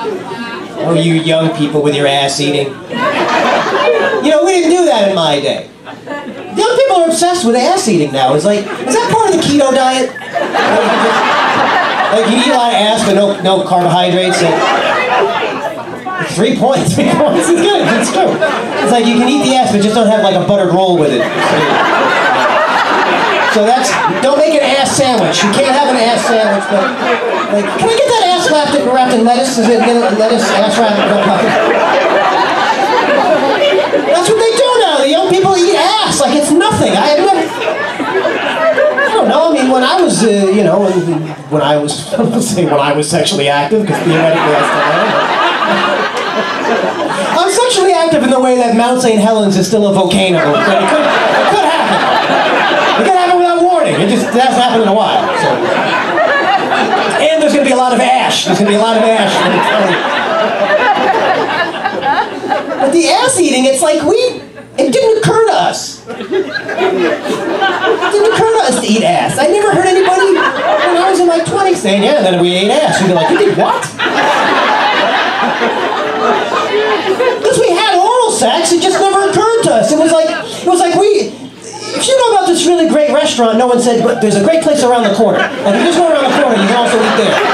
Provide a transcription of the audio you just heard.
Oh, you young people with your ass eating. You know, we didn't do that in my day. Young people are obsessed with ass eating now. It's like, is that part of the keto diet? Like, you eat a lot of ass, but no carbohydrates. And 3 points. 3 points is good. It's true. It's like you can eat the ass, but just don't have like a buttered roll with it. So that's, don't make an ass sandwich. You can't have an ass sandwich, but like, can I get that ass wrapped in lettuce? Is it lettuce ass wrapped? That's what they do now. The young people eat ass like it's nothing. I don't know. I mean, when I was, you know, when I was sexually active, because theoretically I still am. I'm sexually active in the way that Mount St. Helens is still a volcano. It could happen. It could happen without warning. It just hasn't happened in a while. So. And there's going to be a lot of ash. There's going to be a lot of ash. But the ass eating, it's like it didn't occur to us. It didn't occur to us to eat ass. I never heard anybody when I was in my 20s saying, yeah, then we ate ass. You'd be like, you did what? Because we had oral sex, it just never occurred to us. It was like if you know about this really great restaurant, no one said, but there's a great place around the corner. And if you just go around the corner, you can also eat there.